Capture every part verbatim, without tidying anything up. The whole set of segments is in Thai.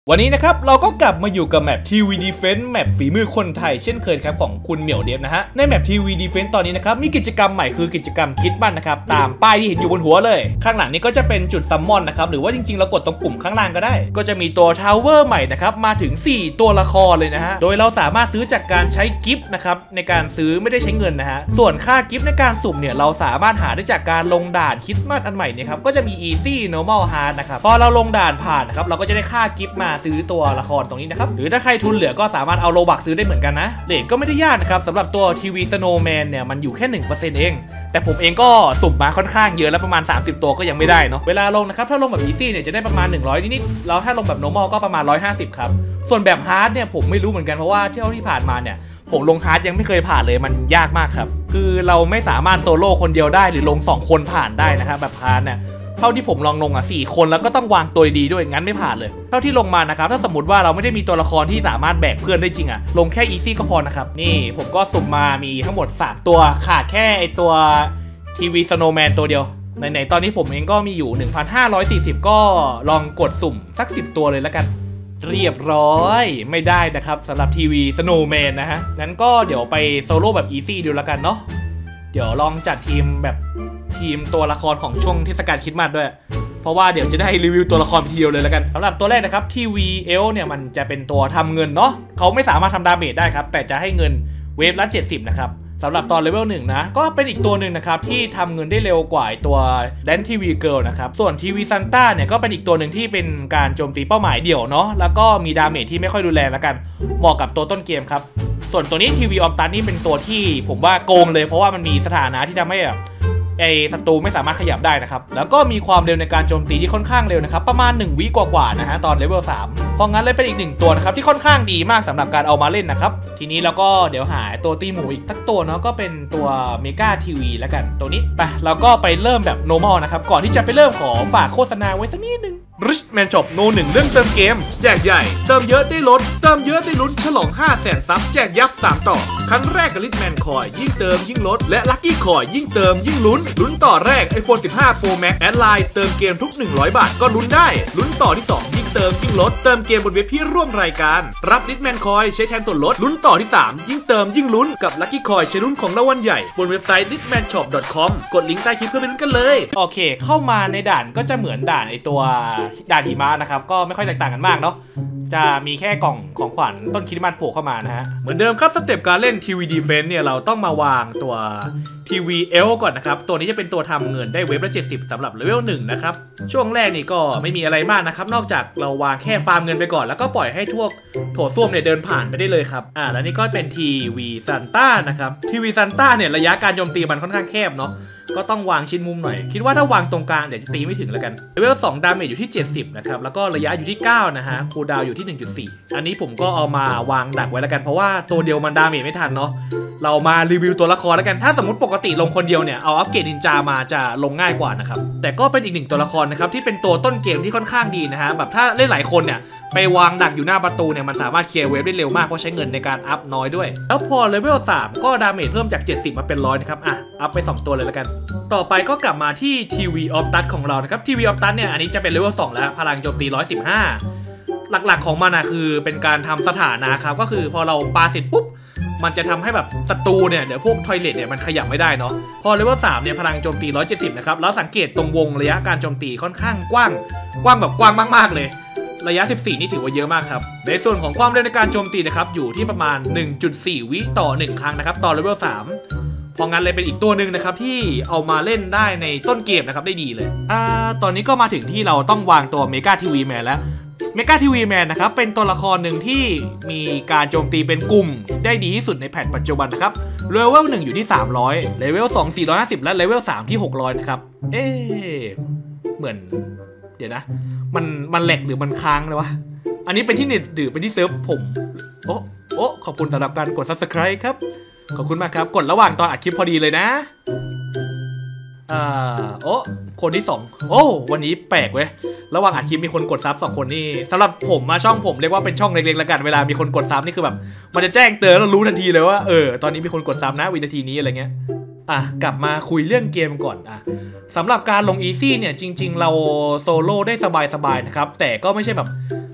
วันนี้นะครับเราก็กลับมาอยู่กับแมป ที วี Defense แมปฝีมือคนไทยเช่นเคยครับของคุณเหมียวเดฟนะฮะในแมป ที วี Defense ตอนนี้นะครับมีกิจกรรมใหม่คือกิจกรรมคิดบ้านนะครับตามป้ายที่เห็นอยู่บนหัวเลยข้างหลังนี้ก็จะเป็นจุดซัมมอนนะครับหรือว่าจริงๆเรากดตรงปุ่มข้างล่างก็ได้ก็จะมีตัวทาวเวอร์ใหม่นะครับมาถึงสี่ตัวละครเลยนะฮะโดยเราสามารถซื้อจากการใช้กิฟต์นะครับในการซื้อไม่ได้ใช้เงินนะฮะส่วนค่ากิฟต์ในการสุ่มเนี่ยเราสามารถหาได้จากการลงด่านคริสต์มาสอันใหม่เนี่ยครับก็จะมี Easy Normal Hard นะครับพอเราลงด่านผ่านนะครับเราก็จะได้ค่ากิฟต์มาซื้อตัวละครตรงนี้นะครับหรือถ้าใครทุนเหลือก็สามารถเอาโลบักซื้อได้เหมือนกันนะเรทก็ไม่ได้ยากนะครับสำหรับตัวทีวีสโนว์แมนเนี่ยมันอยู่แค่ หนึ่งเปอร์เซ็นต์ เองแต่ผมเองก็สุ่มมาค่อนข้างเยอะแล้วประมาณสามสิบตัวก็ยังไม่ได้เนาะเวลาลงนะครับถ้าลงแบบ Easy เนี่ยจะได้ประมาณหนึ่งร้อยนิดๆแล้วถ้าลงแบบ Normal ก็ประมาณหนึ่งร้อยห้าสิบครับส่วนแบบ Hard เนี่ยผมไม่รู้เหมือนกันเพราะว่าเที่ยวที่ผ่านมาเนี่ยผมลง Hard ยังไม่เคยผ่านเลยมันยากมากครับคือเราไม่สามารถโซโล่คนเดียวได้หรือลงสองคนผ่านได้นะครับแบบ Hard เนี่ยเท่าที่ผมลองลงอ่ะสี่คนแล้วก็ต้องวางตัวดีๆด้วยงั้นไม่ผ่านเลยเท่าที่ลงมานะครับถ้าสมมติว่าเราไม่ได้มีตัวละครที่สามารถแบกเพื่อนได้จริงอ่ะลงแค่ Easy ก็พอนะครับนี่ผมก็สุ่มมามีทั้งหมดสามตัวขาดแค่ไอตัวทีวีสโนว์แมนตัวเดียวไหนๆตอนนี้ผมเองก็มีอยู่ หนึ่งพันห้าร้อยสี่สิบ ก็ลองกดสุ่มสักสิบตัวเลยแล้วกันเรียบร้อยไม่ได้นะครับสำหรับทีวีสโนว์แมนนะฮะงั้นก็เดี๋ยวไปโซโล่แบบ Easy ดูแล้วกันเนาะเดี๋ยวลองจัดทีมแบบทีมตัวละครของช่วงเทศกาลคริสต์มาสด้วยเพราะว่าเดี๋ยวจะได้รีวิวตัวละครทีเดียวเลยแล้วกันสำหรับตัวแรกนะครับทีวีเอลเนี่ยมันจะเป็นตัวทำเงินเนาะเขาไม่สามารถทำดาเมจได้ครับแต่จะให้เงินเวฟละเจ็ดสิบนะครับสำหรับตอนเลเวลหนึ่งนะก็เป็นอีกตัวหนึ่งนะครับที่ทำเงินได้เร็วกว่าตัวแดนทีวีเกิร์ลนะครับส่วนทีวีซันต้าเนี่ยก็เป็นอีกตัวหนึ่งที่เป็นการโจมตีเป้าหมายเดี่ยวเนาะแล้วก็มีดาเมจที่ไม่ค่อยรุนแรงแล้วกันเหมาะกับตัวต้นเกมครับส่วนตัวนี้ทีวีออมตันนี่เป็นตัวที่ผมว่าโกงเลยเพราะว่ามันมีสถานะที่ทำให้แบบไอศัตรูไม่สามารถขยับได้นะครับแล้วก็มีความเร็วในการโจมตีที่ค่อนข้างเร็วนะครับประมาณหนึ่งวิกว่าๆนะฮะตอนเลเวลสามเพราะงั้นเลยเป็นอีกหนึ่งตัวนะครับที่ค่อนข้างดีมากสำหรับการเอามาเล่นนะครับทีนี้เราก็เดี๋ยวหาตัวตีหมูอีกสักตัวเนาะก็เป็นตัวเมกาทีวีแล้วกันตัวนี้ไปเราก็ไปเริ่มแบบ normal นะครับก่อนที่จะไปเริ่มขอฝากโฆษณาไว้สักนิดนึงRichman Shop โนหนึ่งเรื่องเติมเกมแจกใหญ่เติมเยอะได้ลดเติมเยอะได้ลุ้นฉลองห้าแสนซับแจกยับสามต่อครั้งแรกกับ Richman Coin ยิ่งเติมยิ่งลดและ Lucky Coin ยิ่งเติมยิ่งลุ้นลุ้นต่อแรก iPhone สิบห้า Pro Max แอดไลน์เติมเกมทุกหนึ่งร้อยบาทก็ลุ้นได้ลุ้นต่อที่สองยิ่งเติมยิ่งลดเติมเกมบนเว็บที่ร่วมรายการรับ Richman Coin ใช้แทนส่วนลดลุ้นต่อที่สามยิ่งเติมยิ่งลุ้นกับ Lucky Coin ใช้ลุ้นของรางวัลใหญ่บนเว็บไซต์ ริชแมนช็อป ดอท คอม กดลิงก์ใต้คลิปเพื่อไปลุ้นกันเลยโอเคเข้ามาในด่านก็จะเหมือนด่านไอตัวด่านหิมะนะครับก็ไม่ค่อยแตกต่างกันมากเนาะจะมีแค่กล่องของขวัญต้นคริสต์มาสโผล่เข้ามานะฮะเหมือนเดิมครับสเต็ปการเล่นทีวีดีเฟนส์เนี่ยเราต้องมาวางตัวทีวีเอลก่อนนะครับตัวนี้จะเป็นตัวทำเงินได้เวฟละเจ็ดสิบสำหรับเลเวลหนึ่งนะครับช่วงแรกนี่ก็ไม่มีอะไรมากนะครับนอกจากเราวางแค่ฟาร์มเงินไปก่อนแล้วก็ปล่อยให้ทั่วโถส้วมเนี่ยเดินผ่านไปได้เลยครับอ่าแล้วนี่ก็เป็นทีวีซันต้านะครับทีวีซันต้าเนี่ยระยะการโจมตีมันค่อนข้างแคบเนาะก็ต้องวางชิ้นมุมหน่อยคิดว่าถ้าวางตรงกลางเดี๋ยวจะตีไม่ถึงแล้วกันเลเวลสองดาเมจอยู่ที่เจ็ดสิบนะครับแล้วก็ระยะอยู่ที่เก้านะฮะคูลดาวน์อยู่ที่ หนึ่งจุดสี่ อันนี้ผมก็เอามาวางดักไว้แล้วกันเพราะว่าตัวเดียวมันดาเมจไม่ทันเนาะเรามารีวิวตัวละครแล้วกันถ้าสมมติปกติลงคนเดียวเนี่ยเอาอัปเกรดนินจามาจะลงง่ายกว่านะครับแต่ก็เป็นอีกหนึ่งตัวละครนะครับที่เป็นตัวต้นเกมที่ค่อนข้างดีนะฮะแบบถ้าเล่นหลายคนเนี่ยไปวางดักอยู่หน้าประตูเนี่ยมันสามารถเคลียร์เวฟได้เร็วมากเพราะใช้เงินในการอัพน้อยด้วยแล้วพอเลเวลสามก็ดาเมจเพิ่มจากเจ็ดสิบมาเป็นหนึ่งร้อยนะครับอ่ะอัพไปสองตัวเลยแล้วกันต่อไปก็กลับมาที่ทีวีออฟตัสของเรานะครับทีวีออฟตัสเนี่ยอันนี้จะเป็นเลเวลสองแล้วพลังโจมตีหนึ่งร้อยสิบห้าหลักๆของมันนะคือเป็นการทำสถานะครับก็คือพอเราปาเสร็จปุ๊บมันจะทำให้แบบศัตรูเนี่ยเดี๋ยวพวกทอยเลทเนี่ยมันขยับไม่ได้เนาะพอเลเวลสามเนี่ยพลังโจมตีหนึ่งร้อยเจ็ดสิบนะครับแล้วสังเกตตรงวงระยะการโจมตีค่อนข้างกว้างกว้างแบบกว้างมากๆเลยระยะสิบสี่นี่ถือว่าเยอะมากครับในส่วนของความเร็วในการโจมตีนะครับอยู่ที่ประมาณ หนึ่งจุดสี่ วิต่อหนึ่งครั้งนะครับต่อเลเวลสามเพราะงั้นเลยเป็นอีกตัวหนึ่งนะครับที่เอามาเล่นได้ในต้นเกมนะครับได้ดีเลยอ่าตอนนี้ก็มาถึงที่เราต้องวางตัวเมกาทีวีแมนแล้วเมกาทีวีแมนนะครับเป็นตัวละครหนึ่งที่มีการโจมตีเป็นกลุ่มได้ดีที่สุดในแพทปัจจุบันนะครับเลเวลหนึ่งอยู่ที่สามร้อยเลเวลสอง สี่ร้อยห้าสิบและเลเวลสามที่หกร้อยนะครับเอ๊เหมือนเดี๋ยวนะมันมันแหลกหรือมันค้างเลยวะอันนี้เป็นที่เน็ตหรือเป็นที่เซิร์ฟผมโอ้โอ้ขอบคุณสำหรับการกด ซับสไครบ์ ครับขอบคุณมากครับกดระหว่างตอนอัดคลิปพอดีเลยนะอ่าโอ้คนที่สองโอ้วันนี้แปลกเว้ยระหว่างอัดคลิปมีคนกดซับสองคนนี่สำหรับผมมาช่องผมเรียกว่าเป็นช่องเล็กๆแล้วกันเวลามีคนกดซับนี่คือแบบมันจะแจ้งเตือนแล้วรู้ทันทีเลยว่าเออตอนนี้มีคนกดซับนะวินาทีนี้อะไรเงี้ยอ่ะกลับมาคุยเรื่องเกมก่อนอ่ะสำหรับการลง Easy เนี่ยจริงๆเราโซโล่ได้สบายๆนะครับแต่ก็ไม่ใช่แบบ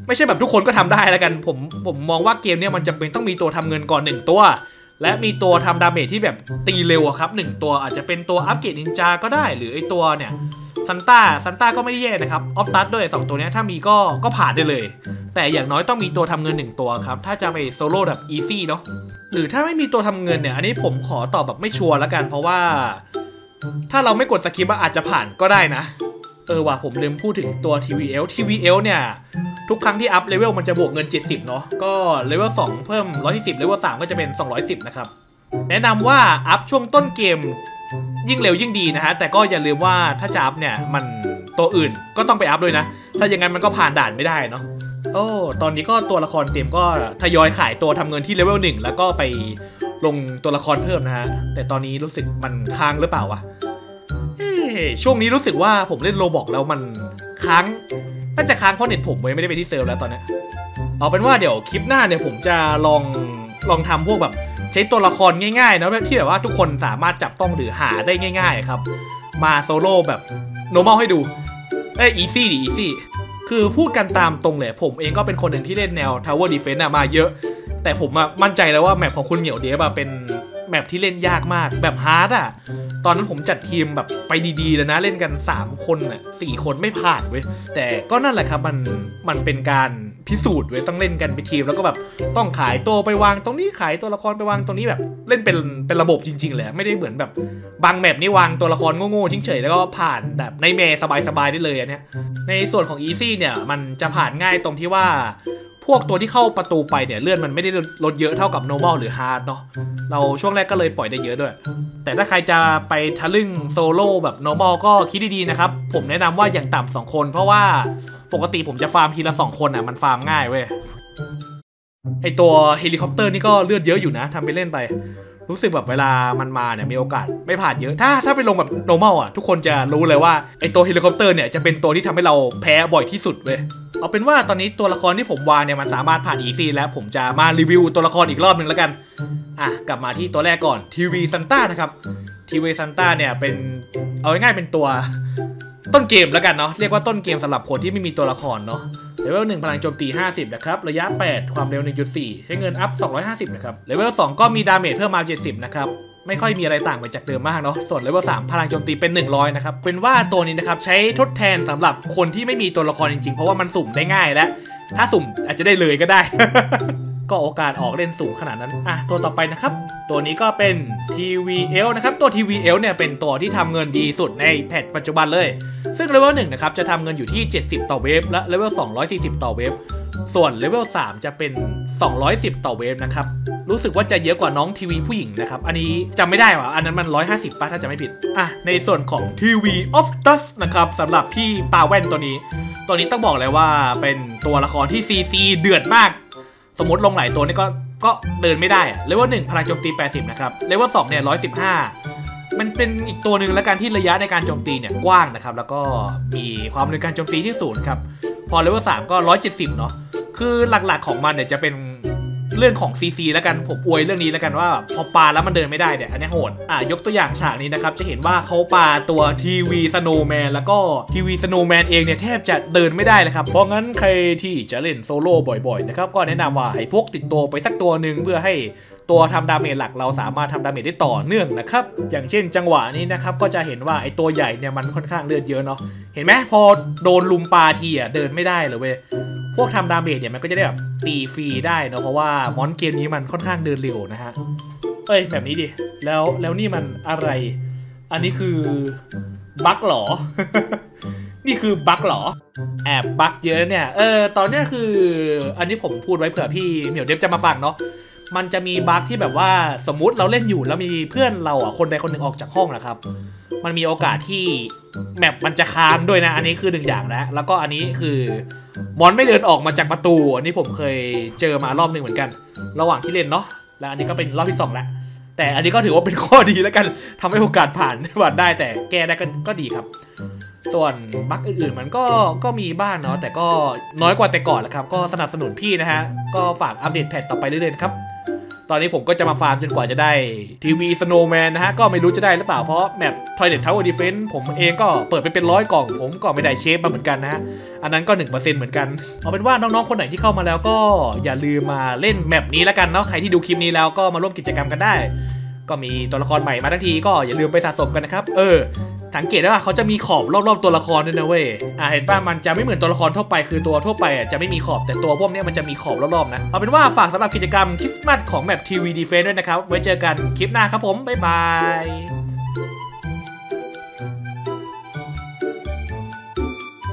ไม่ใช่แบบทุกคนก็ทำได้แล้วกันผมผมมองว่าเกมเนี้ยมันจำเป็นต้องมีตัวทำเงินก่อนหนึ่งตัวและมีตัวทำดาเมจที่แบบตีเร็วครับหนึ่งตัวอาจจะเป็นตัวอัปเกรดนินจาก็ได้หรือไอตัวเนี่ยซันต้าซันต้าก็ไม่ได้แย่นะครับออฟตัสด้วยสองตัวนี้ถ้ามีก็ก็ผ่านได้เลยแต่อย่างน้อยต้องมีตัวทำเงินหนึ่งตัวครับถ้าจะไปโซโล่แบบอีซี่เนาะหรือถ้าไม่มีตัวทำเงินเนี่ยอันนี้ผมขอตอบแบบไม่ชัวร์แล้วกันเพราะว่าถ้าเราไม่กดสกิปอาจจะผ่านก็ได้นะเออว่ะผมลืมพูดถึงตัว ที วี แอล ที วี แอล เนี่ยทุกครั้งที่อัพเลเวลมันจะบวกเงินเจ็ดสิบเนาะก็เลเวลสองเพิ่มหนึ่งร้อยสี่สิบเลเวลสามก็จะเป็นสองร้อยสิบนะครับแนะนำว่าอัพช่วงต้นเกมยิ่งเร็วยิ่งดีนะฮะแต่ก็อย่าลืมว่าถ้าจะอัพเนี่ยมันตัวอื่นก็ต้องไปอัพด้วยนะถ้าอย่างนั้นมันก็ผ่านด่านไม่ได้เนาะโอ้ตอนนี้ก็ตัวละครเต็มก็ทยอยขายตัวทำเงินที่เลเวลหนึ่งแล้วก็ไปลงตัวละครเพิ่มนะฮะแต่ตอนนี้รู้สึกมันค้างหรือเปล่าวะช่วงนี้รู้สึกว่าผมเล่นโรบอกแล้วมันค้างน่าจะค้างเพราะเน็ตผมไม่ได้ไปที่เซิร์ฟแล้วตอนนี้เอาเป็นว่าเดี๋ยวคลิปหน้าเนี่ยผมจะลองลองทำพวกแบบใช้ตัวละครง่ายๆนะที่แบบว่าทุกคนสามารถจับต้องหรือหาได้ง่ายๆครับมาโซโล่แบบ normal ให้ดูเอ้ย easy ดิ easy คือพูดกันตามตรงเลยผมเองก็เป็นคนหนึ่งที่เล่นแนว tower defense มาเยอะแต่ผมมั่นใจแล้วว่าแมปของคุณเหมียวเดียบเป็นแมปที่เล่นยากมากแบบฮาร์ดอ่ะตอนนั้นผมจัดทีมแบบไปดีๆเลยนะเล่นกันสามคนอ่ะสี่คนไม่ผ่านเว้ยแต่ก็นั่นแหละครับมันมันเป็นการพิสูจน์เว้ยต้องเล่นกันเป็นทีมแล้วก็แบบต้องขายตัวไปวางตรงนี้ขายตัวละครไปวางตรงนี้แบบเล่นเป็นเป็นระบบจริงๆเลยไม่ได้เหมือนแบบบางแมปนี่วางตัวละครโง่ๆทิ้งเฉยแล้วก็ผ่านแบบในเมย์สบายๆได้เลยอันเนี้ยในส่วนของ Easy เนี่ยมันจะผ่านง่ายตรงที่ว่าพวกตัวที่เข้าประตูไปเนี่ยเลื่อนมันไม่ได้ลดเยอะเท่ากับ normal หรือ hard เนาะเราช่วงแรกก็เลยปล่อยได้เยอะด้วยแต่ถ้าใครจะไปทะลึ่งโซโล่แบบ normal ก็คิดดีๆนะครับผมแนะนำว่าอย่างต่ำสองคนเพราะว่าปกติผมจะฟาร์มทีละสองคนอ่ะมันฟาร์มง่ายเว้ยไอตัวเฮลิคอปเตอร์นี่ก็เลือดเยอะอยู่นะทำไปเล่นไปรู้สึกแบบเวลามันมาเนี่ยมีโอกาสไม่ผ่านเยอะถ้าถ้าไปลงแบบ normal อ่ะทุกคนจะรู้เลยว่าไอตัวเฮลิคอปเตอร์เนี่ยจะเป็นตัวที่ทำให้เราแพ้บ่อยที่สุดเว้ยเอาเป็นว่าตอนนี้ตัวละครที่ผมวางเนี่ยมันสามารถผ่าน Easy แล้วผมจะมารีวิวตัวละครอีกรอบหนึ่งแล้วกันอ่ะกลับมาที่ตัวแรกก่อนทีวีซันต้านะครับทีวีซันต้าเนี่ยเป็นเอาง่ายๆเป็นตัวต้นเกมแล้วกันเนาะเรียกว่าต้นเกมสำหรับคนที่ไม่มีตัวละครเนาะเลเวลหนึ่งพลังโจมตีห้าสิบนะครับระยะแปดความเร็ว หนึ่งจุดสี่ ใช้เงินอัพสองร้อยห้าสิบนะครับเลเวลสองก็มีดาเมจเพิ่มมาเจ็ดสิบนะครับไม่ค่อยมีอะไรต่างไปจากเดิมมากเนาะส่วนเลเวลสามพลังโจมตีเป็นหนึ่งร้อยนะครับเป็นว่าตัวนี้นะครับใช้ทดแทนสำหรับคนที่ไม่มีตัวละครจริงๆเพราะว่ามันสุ่มได้ง่ายและถ้าสุ่มอาจจะได้เลยก็ได้ ก็โอกาสออกเล่นสูงขนาดนั้นอ่ะตัวต่อไปนะครับตัวนี้ก็เป็น ที วี แอล นะครับตัว ที วี แอล เนี่ยเป็นตัวที่ทำเงินดีสุดในแพทปัจจุบันเลยซึ่งเลเวลหนึ่งนะครับจะทำเงินอยู่ที่เจ็ดสิบต่อเวฟและเลเวลสองร้อยสี่สิบต่อเวฟส่วนเลเวลสามจะเป็นสองร้อยสิบต่อเวฟนะครับรู้สึกว่าจะเยอะกว่าน้องทีวีผู้หญิงนะครับอันนี้จำไม่ได้ว่ะอันนั้นมันหนึ่งร้อยห้าสิบป่ะถ้าจะไม่ผิดอ่ะในส่วนของทีวีออฟตัสนะครับสำหรับพี่ปาแว่นตัวนี้ตัวนี้ต้องบอกเลยว่าเป็นตัวละครที่ซีซีเดือดมากสมมติลงหลายตัวนี่ก็ก็เดินไม่ได้เลเวลหนึ่งพลังโจมตีแปดสิบนะครับเลเวลสองเนี่ยหนึ่งร้อยสิบห้ามันเป็นอีกตัวหนึ่งแล้วกันที่ระยะในการโจมตีเนี่ยกว้างนะครับแล้วก็มีความเร็วการโจมตีที่สูงครับพอเลเวลสามก็หนึ่งร้อยเจ็ดสิบเนาะคือหลักๆของมันเนี่ยจะเป็นเรื่องของ ซี ซี แล้วกันผมอวยเรื่องนี้แล้วกันว่าพอปาแล้วมันเดินไม่ได้เนี่ยอันนี้โหดอ่ะยกตัวอย่างฉากนี้นะครับจะเห็นว่าเขาปาตัวทีวีสโนว์แมนแล้วก็ทีวีสโนว์แมนเองเนี่ยแทบจะเดินไม่ได้เลยครับเพราะงั้นใครที่จะเล่นโซโล่บ่อยๆนะครับก็แนะนำว่าให้พกติดตัวไปสักตัวหนึ่งเพื่อให้ตัวทำดาเมจหลักเราสามารถทำดาเมจได้ต่อเนื่องนะครับอย่างเช่นจังหวะนี้นะครับก็จะเห็นว่าไอตัวใหญ่เนี่ยมันค่อนข้างเลือดเยอะเนาะเห็นไหมพอโดนลุมปาทีอ่ะเดินไม่ได้เลยเว้ยพวกทำดาเมจเนี่ยมันก็จะได้แบบตีฟรีได้เนาะเพราะว่ามอนเกมนี้มันค่อนข้างเดินเร็วนะฮะเอ้ยแบบนี้ดิแล้วแล้วนี่มันอะไรอันนี้คือบั๊กหรอ นี่คือบั๊กหรอแอบบั๊กเยอะเนี่ยเออตอนนี้คืออันนี้ผมพูดไว้เผื่อพี่เหมียวเดฟจะมาฟังเนาะมันจะมีบั๊กที่แบบว่าสมมุติเราเล่นอยู่แล้วมีเพื่อนเราอ่ะคนใดคนหนึ่งออกจากห้องนะครับมันมีโอกาสที่แมปมันจะค้างด้วยนะอันนี้คือหนึ่งอย่างแล้วแล้วก็อันนี้คือมอนไม่เดินออกมาจากประตูอันนี้ผมเคยเจอมารอบหนึ่งเหมือนกันระหว่างที่เล่นเนาะแล้วอันนี้ก็เป็นรอบที่สองแล้วแต่อันนี้ก็ถือว่าเป็นข้อดีแล้วกันทำให้โอกาสผ่านผ่านได้แต่แก้ได้ก็ก็ดีครับส่วนบั๊กอื่นๆมันก็ก็มีบ้างเนาะแต่ก็น้อยกว่าแต่ก่อนแหละครับก็สนับสนุนพี่นะฮะก็ฝากอัปเดตแพทต่อไปเรื่อยๆครับตอนนี้ผมก็จะมาฟาร์มจนกว่าจะได้ทีวีสโนว์แมนนะฮะก็ไม่รู้จะได้หรือเปล่าเพราะแมป Toilet Tower Defense ผมเองก็เปิดไปเป็นร้อยกล่องผมก็ไม่ได้เชฟมาเหมือนกันนะฮะอันนั้นก็ หนึ่งเปอร์เซ็นต์ เหมือนกันเอาเป็นว่าน้องๆคนไหนที่เข้ามาแล้วก็อย่าลืมมาเล่นแมปนี้แล้วกันเนาะใครที่ดูคลิปนี้แล้วก็มาร่วมกิจกรรมกันได้ก็มีตัวละครใหม่มาทั้งทีก็อย่าลืมไปสะสมกันนะครับเออสังเกตได้ว่าเขาจะมีขอบรอบๆตัวละครด้วยนะเว้ยอ่าเห็นป่ะมันจะไม่เหมือนตัวละครทั่วไปคือตัวทั่วไปอ่ะจะไม่มีขอบแต่ตัวพวกนี้มันจะมีขอบรอบๆนะเอาเป็นว่าฝากสำหรับกิจกรรมคริสต์มาสของแมปทีวีดีเฟนด้วยนะครับไว้เจอกันคลิปหน้าครับผมบ๊ายบาย